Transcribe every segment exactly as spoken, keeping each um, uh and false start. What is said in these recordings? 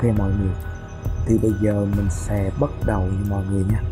Ok mọi người, thì bây giờ mình sẽ bắt đầu nha mọi người nha.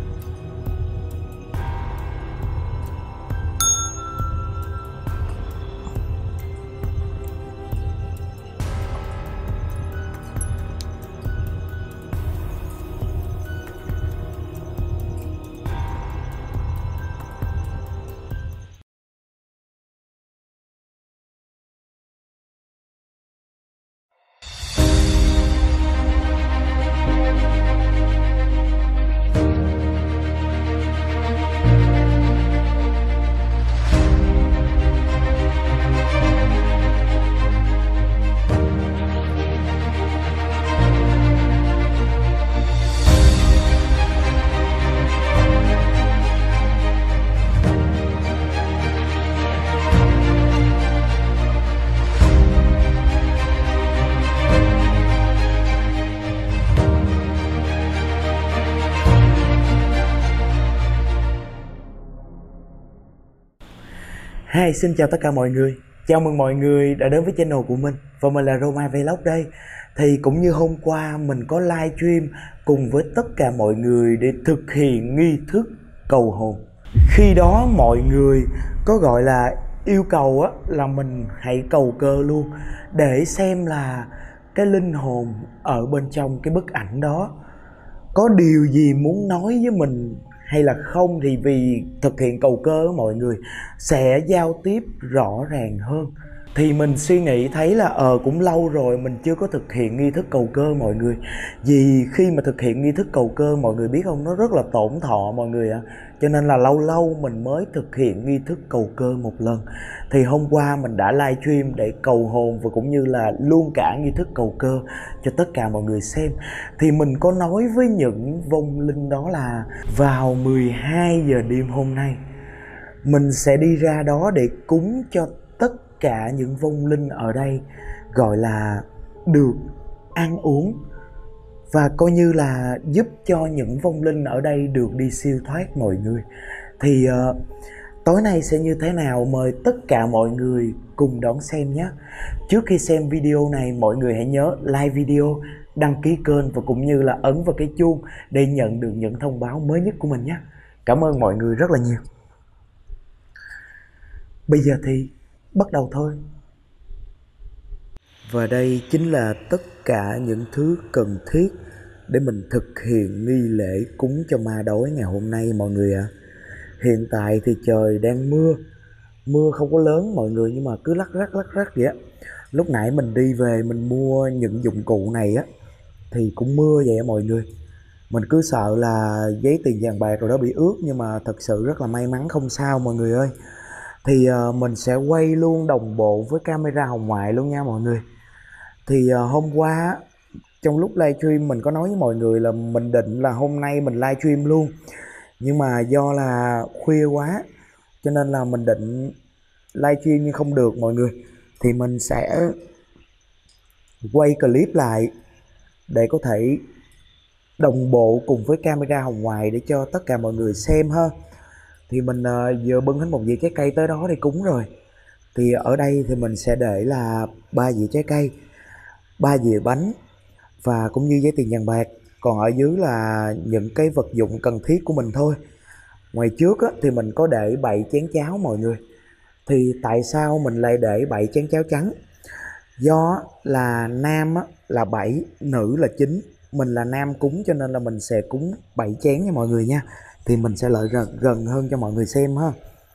Hi, xin chào tất cả mọi người. Chào mừng mọi người đã đến với channel của mình. Và mình là Roma Vlog đây. Thì cũng như hôm qua mình có live stream cùng với tất cả mọi người để thực hiện nghi thức cầu hồn. Khi đó mọi người có gọi là yêu cầu á, là mình hãy cầu cơ luôn, để xem là cái linh hồn ở bên trong cái bức ảnh đó có điều gì muốn nói với mình hay là không. Thì vì thực hiện cầu cơ mọi người sẽ giao tiếp rõ ràng hơn. Thì mình suy nghĩ thấy là ờ cũng lâu rồi mình chưa có thực hiện nghi thức cầu cơ mọi người. Vì khi mà thực hiện nghi thức cầu cơ mọi người biết không, nó rất là tổn thọ mọi người ạ. À. Cho nên là lâu lâu mình mới thực hiện nghi thức cầu cơ một lần. Thì hôm qua mình đã live stream để cầu hồn và cũng như là luôn cả nghi thức cầu cơ cho tất cả mọi người xem. Thì mình có nói với những vong linh đó là vào mười hai giờ đêm hôm nay mình sẽ đi ra đó để cúng cho tất cả những vong linh ở đây, gọi là được ăn uống và coi như là giúp cho những vong linh ở đây được đi siêu thoát mọi người. Thì uh, tối nay sẽ như thế nào, mời tất cả mọi người cùng đón xem nhé. Trước khi xem video này mọi người hãy nhớ like video, đăng ký kênh và cũng như là ấn vào cái chuông để nhận được những thông báo mới nhất của mình nhé. Cảm ơn mọi người rất là nhiều. Bây giờ thì bắt đầu thôi. Và đây chính là tất cả những thứ cần thiết để mình thực hiện nghi lễ cúng cho ma đói ngày hôm nay mọi người ạ. À. Hiện tại thì trời đang mưa, mưa không có lớn mọi người nhưng mà cứ lắc rắc lắc rắc vậy á. Lúc nãy mình đi về mình mua những dụng cụ này á thì cũng mưa vậy á mọi người. Mình cứ sợ là giấy tiền vàng bạc rồi đó bị ướt, nhưng mà thật sự rất là may mắn không sao mọi người ơi. Thì uh, mình sẽ quay luôn đồng bộ với camera hồng ngoại luôn nha mọi người. Thì uh, hôm qua trong lúc livestream mình có nói với mọi người là mình định là hôm nay mình livestream luôn, nhưng mà do là khuya quá cho nên là mình định livestream nhưng không được mọi người. Thì mình sẽ quay clip lại để có thể đồng bộ cùng với camera hồng ngoại để cho tất cả mọi người xem ha. Thì mình uh, vừa bưng hết một dĩa trái cây tới đó để cúng rồi. Thì ở đây thì mình sẽ để là ba dĩa trái cây, ba dĩa bánh và cũng như giấy tiền vàng bạc. Còn ở dưới là những cái vật dụng cần thiết của mình thôi. Ngoài trước á, thì mình có để bảy chén cháo mọi người. Thì tại sao mình lại để bảy chén cháo trắng? Do là nam á, là bảy, nữ là chín. Mình là nam cúng cho nên là mình sẽ cúng bảy chén nha mọi người nha. Thì mình sẽ lại gần, gần hơn cho mọi người xem ha.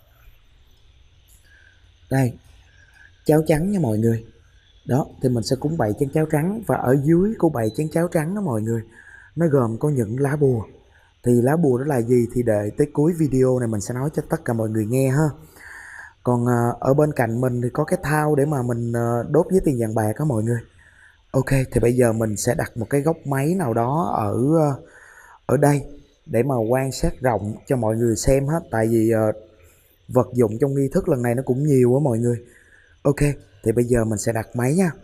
Đây, cháo trắng nha mọi người. Đó, thì mình sẽ cúng bảy chén cháo trắng. Và ở dưới của bảy chén cháo trắng đó mọi người, nó gồm có những lá bùa. Thì lá bùa đó là gì thì để tới cuối video này mình sẽ nói cho tất cả mọi người nghe ha. Còn à, ở bên cạnh mình thì có cái thau để mà mình à, đốt với tiền vàng bạc đó mọi người. Ok, thì bây giờ mình sẽ đặt một cái góc máy nào đó ở ở đây để mà quan sát rộng cho mọi người xem hết. Tại vì uh, vật dụng trong nghi thức lần này nó cũng nhiều á mọi người. Ok, thì bây giờ mình sẽ đặt máy nha.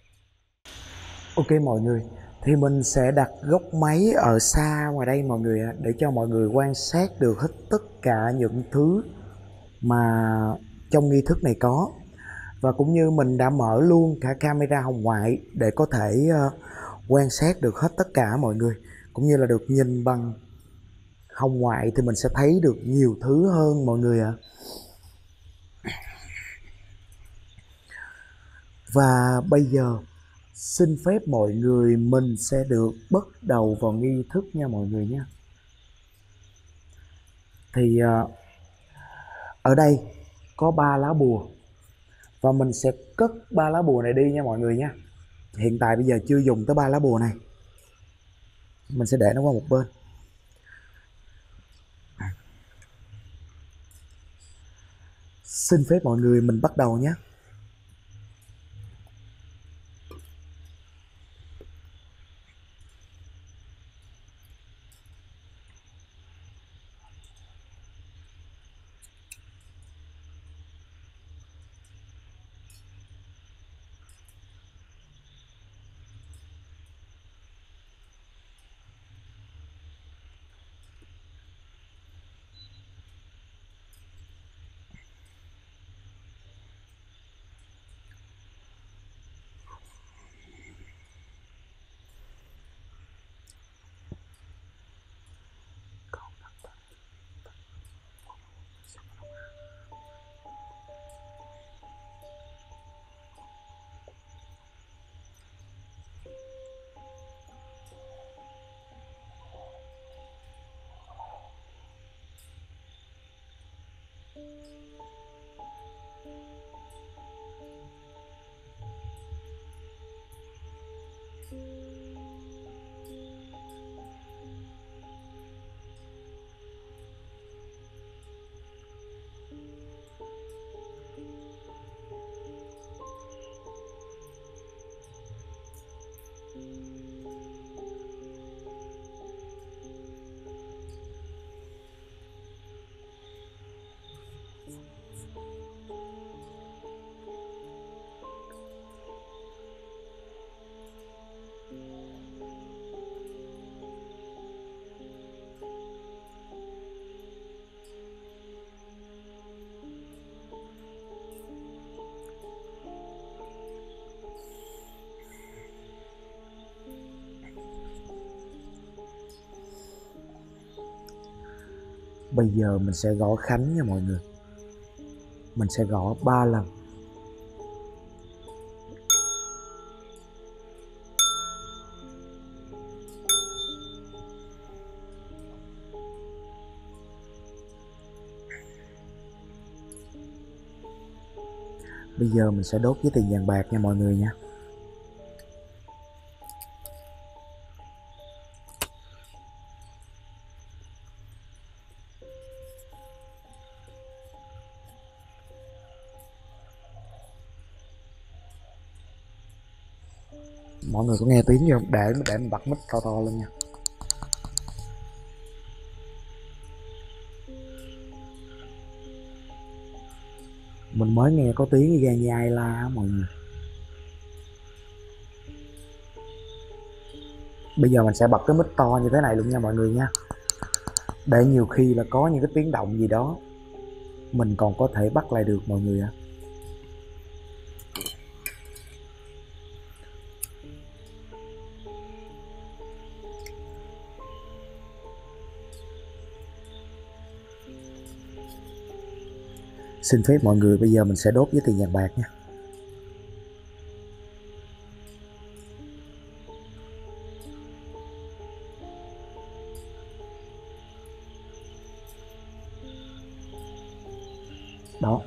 Ok mọi người, thì mình sẽ đặt góc máy ở xa ngoài đây mọi người ạ, để cho mọi người quan sát được hết tất cả những thứ mà trong nghi thức này có. Và cũng như mình đã mở luôn cả camera hồng ngoại để có thể uh, quan sát được hết tất cả mọi người, cũng như là được nhìn bằng hồng ngoại thì mình sẽ thấy được nhiều thứ hơn mọi người ạ. Và bây giờ xin phép mọi người mình sẽ được bắt đầu vào nghi thức nha mọi người nhé. Thì uh, ở đây có ba lá bùa và mình sẽ cất ba lá bùa này đi nha mọi người nha. Hiện tại bây giờ chưa dùng tới ba lá bùa này, mình sẽ để nó qua một bên. Xin phép mọi người mình bắt đầu nhé. Bây giờ mình sẽ gõ khánh nha mọi người. Mình sẽ gõ ba lần. Bây giờ mình sẽ đốt với tiền vàng bạc nha mọi người nha. Mọi người có nghe tiếng gì không? Để để mình bật mic to to lên nha. Mình mới nghe có tiếng gà nhai la á mọi người. Bây giờ mình sẽ bật cái mic to như thế này luôn nha mọi người nha. Để nhiều khi là có những cái tiếng động gì đó mình còn có thể bắt lại được mọi người ạ. Xin phép mọi người bây giờ mình sẽ đốt với tiền vàng bạc nha. Đó.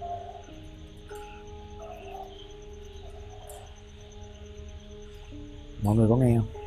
Mọi người có nghe không?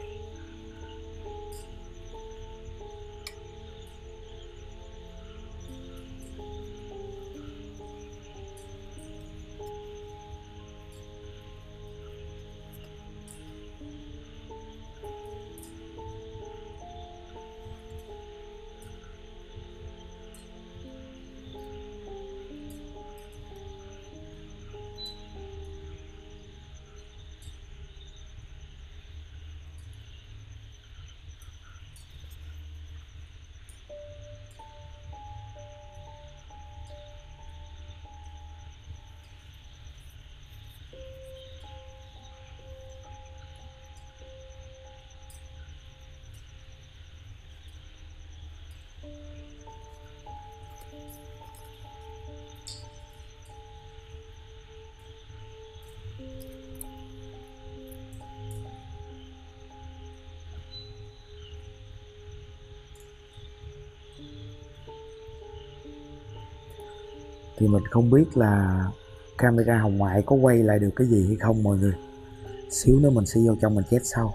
thì mình không biết là camera hồng ngoại có quay lại được cái gì hay không mọi người. Xíu nữa mình sẽ vô trong mình chết sau.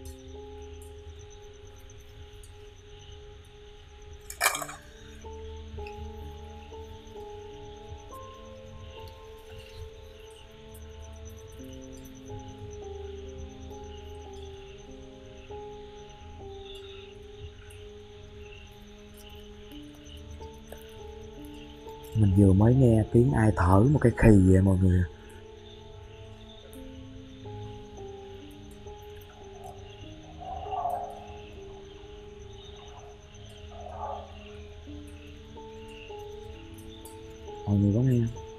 Mình vừa mới nghe tiếng ai thở một cái khì vậy mọi người. Mọi người có nghe không?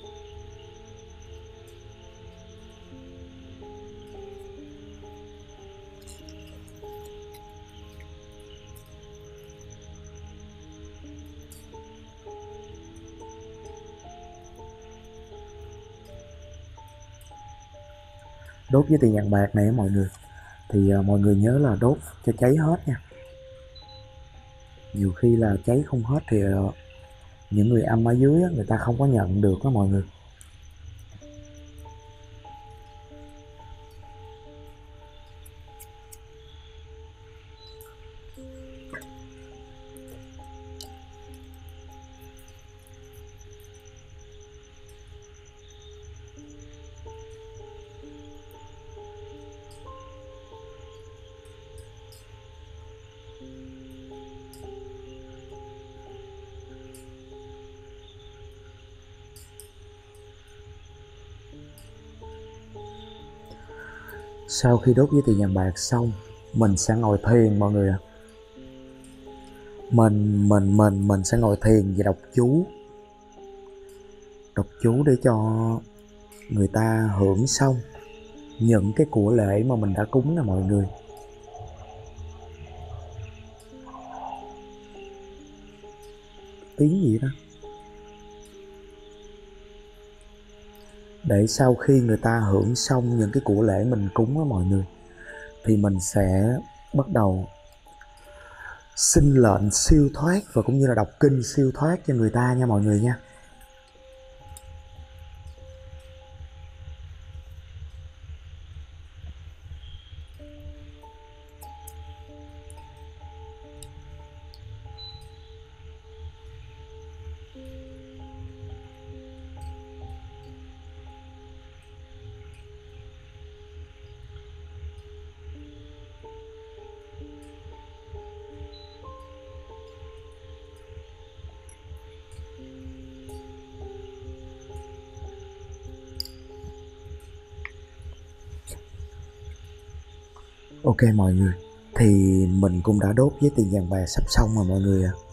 Đốt với tiền vàng bạc này mọi người, thì uh, mọi người nhớ là đốt cho cháy hết nha. Nhiều khi là cháy không hết thì uh, những người âm ở dưới uh, người ta không có nhận được đó mọi người. Sau khi đốt với tiền vàng bạc xong, mình sẽ ngồi thiền mọi người ạ. Mình mình mình mình sẽ ngồi thiền và đọc chú. Đọc chú để cho người ta hưởng xong những cái của lễ mà mình đã cúng nè mọi người. Tiếng gì đó. Để sau khi người ta hưởng xong những cái của lễ mình cúng á mọi người, thì mình sẽ bắt đầu xin lệnh siêu thoát và cũng như là đọc kinh siêu thoát cho người ta nha mọi người nha. Ok mọi người, thì mình cũng đã đốt với tiền vàng bạc sắp xong rồi mọi người ạ.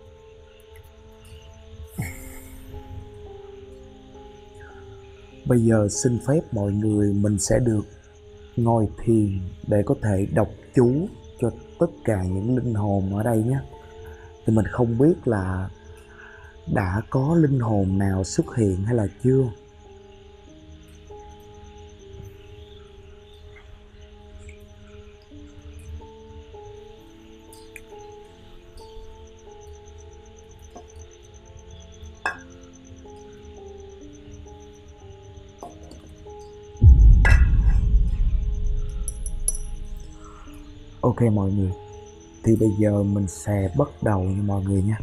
Bây giờ xin phép mọi người mình sẽ được ngồi thiền để có thể đọc chú cho tất cả những linh hồn ở đây nhé. Thì mình không biết là đã có linh hồn nào xuất hiện hay là chưa. Ok mọi người, thì bây giờ mình sẽ bắt đầu nha mọi người nha.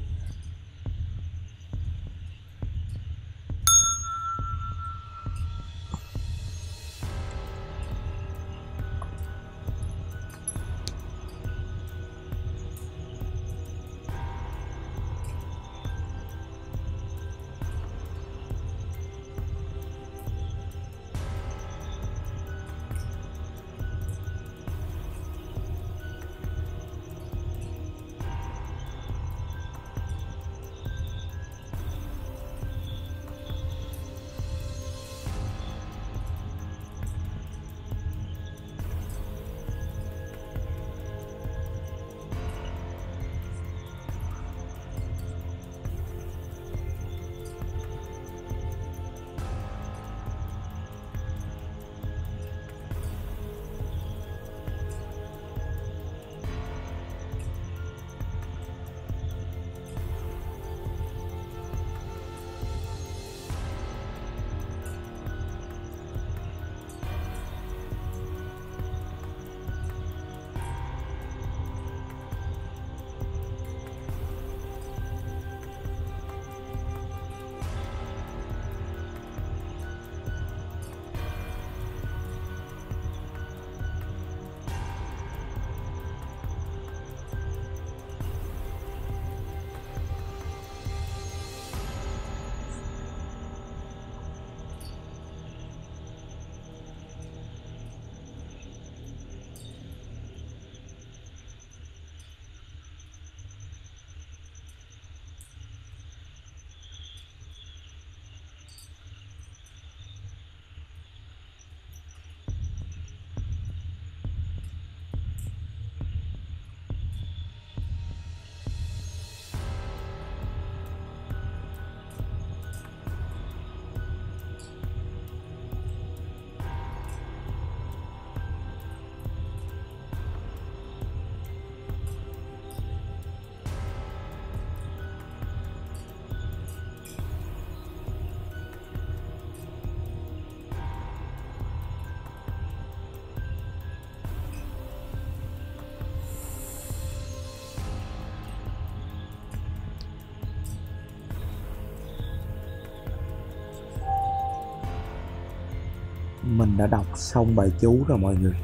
Mình đã đọc xong bài chú rồi mọi người.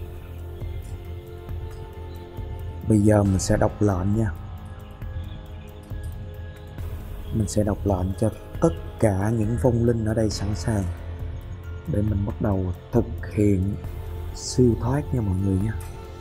Bây giờ mình sẽ đọc lệnh nha. Mình sẽ đọc lệnh cho tất cả những vong linh ở đây sẵn sàng để mình bắt đầu thực hiện siêu thoát nha mọi người nha.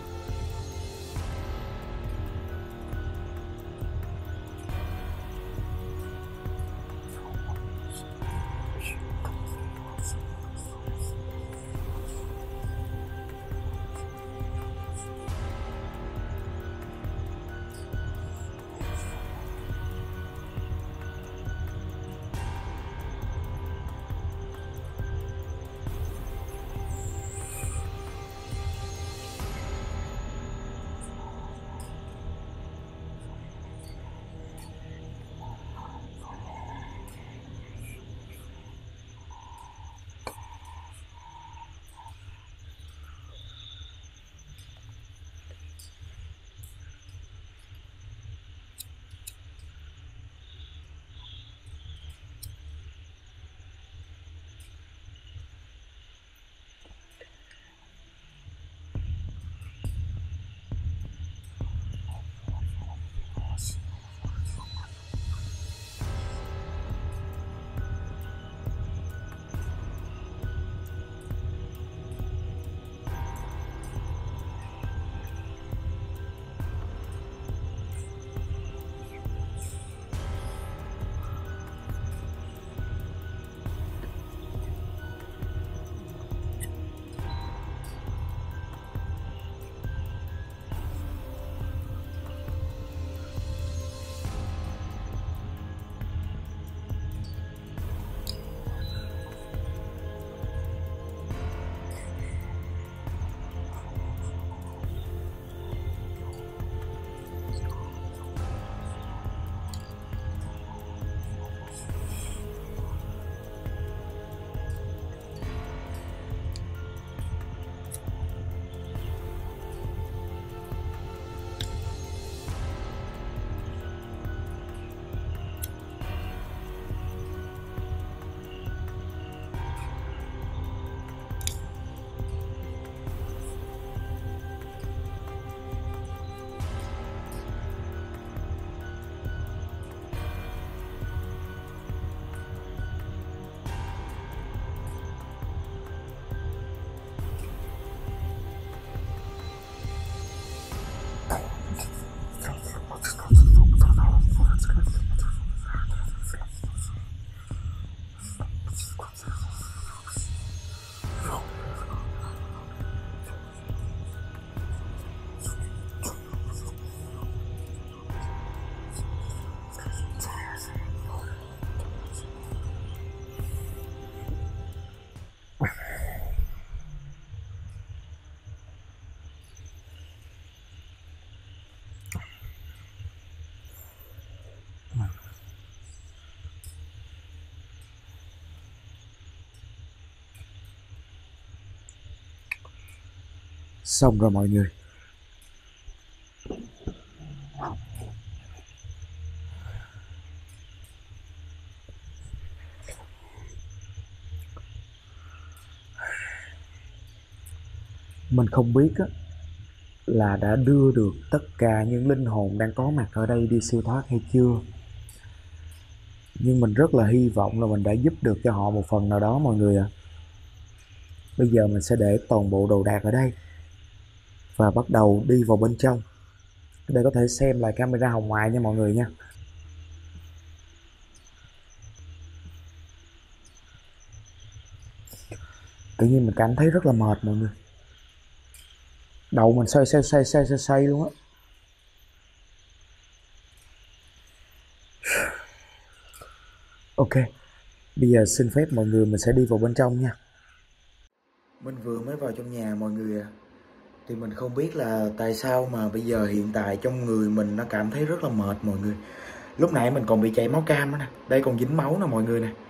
Xong rồi mọi người. Mình không biết á, là đã đưa được tất cả những linh hồn đang có mặt ở đây đi siêu thoát hay chưa. Nhưng mình rất là hy vọng là mình đã giúp được cho họ một phần nào đó mọi người ạ. À. Bây giờ mình sẽ để toàn bộ đồ đạc ở đây và bắt đầu đi vào bên trong để có thể xem lại camera hồng ngoại nha mọi người nha. Tự nhiên mình cảm thấy rất là mệt mọi người. Đầu mình xoay xoay xoay xoay xoay, xoay luôn á. Ok, bây giờ xin phép mọi người mình sẽ đi vào bên trong nha. Mình vừa mới vào trong nhà mọi người à. Thì mình không biết là tại sao mà bây giờ hiện tại trong người mình nó cảm thấy rất là mệt mọi người. Lúc nãy mình còn bị chảy máu cam đó nè. Đây còn dính máu nè mọi người nè.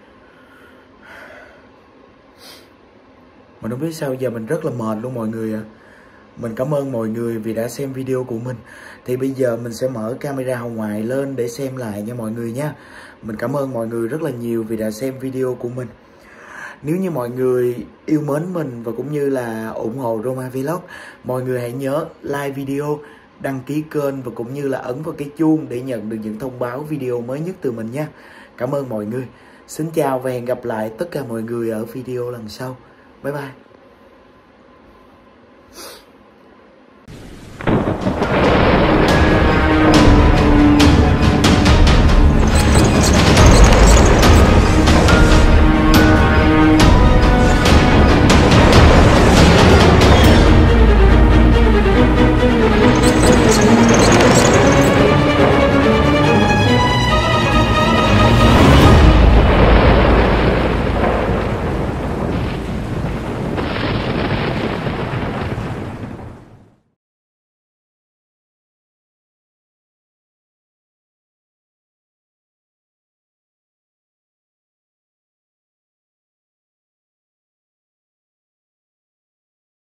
Mình không biết sao giờ mình rất là mệt luôn mọi người ạ. À. Mình cảm ơn mọi người vì đã xem video của mình. Thì bây giờ mình sẽ mở camera hồng ngoại lên để xem lại nha mọi người nha. Mình cảm ơn mọi người rất là nhiều vì đã xem video của mình. Nếu như mọi người yêu mến mình và cũng như là ủng hộ Roma Vlog, mọi người hãy nhớ like video, đăng ký kênh và cũng như là ấn vào cái chuông để nhận được những thông báo video mới nhất từ mình nha. Cảm ơn mọi người. Xin chào và hẹn gặp lại tất cả mọi người ở video lần sau. Bye bye.